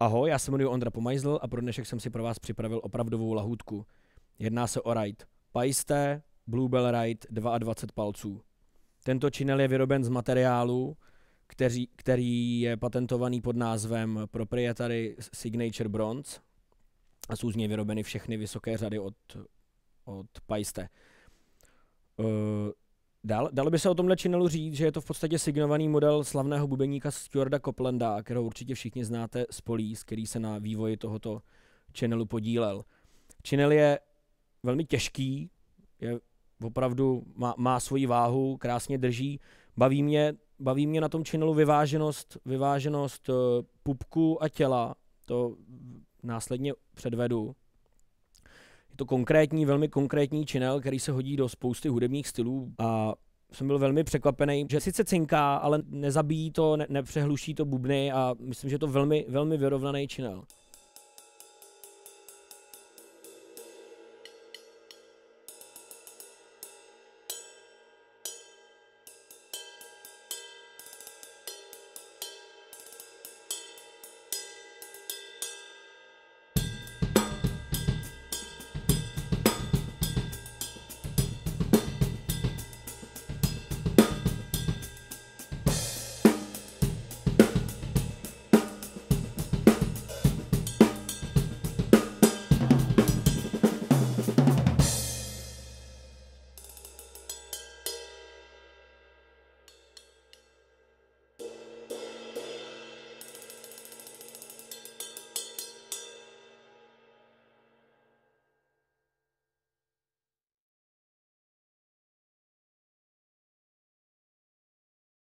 Ahoj, já se jmenuji Ondra Pomajzl a pro dnešek jsem si pro vás připravil opravdovou lahůdku. Jedná se o raid Paiste Bluebell Raid 22 palců. Tento činel je vyroben z materiálu, který je patentovaný pod názvem Proprietary Signature Bronze a jsou z něj vyrobeny všechny vysoké řady od Paiste. Dalo by se o tomhle činelu říct, že je to v podstatě signovaný model slavného bubeníka Stuarta Copelanda, kterého určitě všichni znáte z Police, který se na vývoji tohoto činelu podílel. Činel je velmi těžký, je opravdu má svoji váhu, krásně drží. Baví mě na tom činelu vyváženost pupku a těla, to následně předvedu. Je to velmi konkrétní činel, který se hodí do spousty hudebních stylů a jsem byl velmi překvapený, že sice cinká, ale nezabíjí to, nepřehluší to bubny a myslím, že je to velmi vyrovnaný činel.